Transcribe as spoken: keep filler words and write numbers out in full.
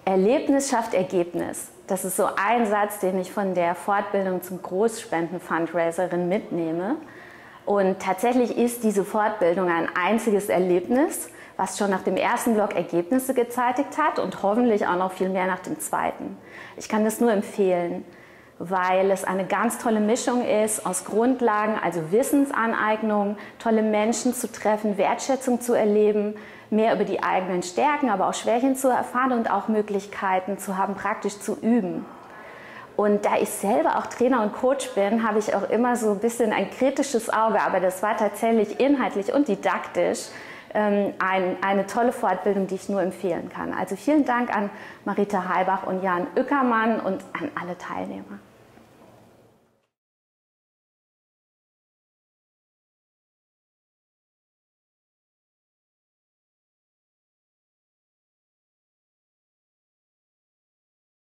Erlebnis schafft Ergebnis. Das ist so ein Satz, den ich von der Fortbildung zum Großspenden-Fundraiserin mitnehme. Und tatsächlich ist diese Fortbildung ein einziges Erlebnis, was schon nach dem ersten Block Ergebnisse gezeitigt hat und hoffentlich auch noch viel mehr nach dem zweiten. Ich kann das nur empfehlen, weil es eine ganz tolle Mischung ist aus Grundlagen, also Wissensaneignung, tolle Menschen zu treffen, Wertschätzung zu erleben, mehr über die eigenen Stärken, aber auch Schwächen zu erfahren und auch Möglichkeiten zu haben, praktisch zu üben. Und da ich selber auch Trainer und Coach bin, habe ich auch immer so ein bisschen ein kritisches Auge, aber das war tatsächlich inhaltlich und didaktisch ähm, ein, eine tolle Fortbildung, die ich nur empfehlen kann. Also vielen Dank an Marita Heilbach und Jan Ueckermann und an alle Teilnehmer.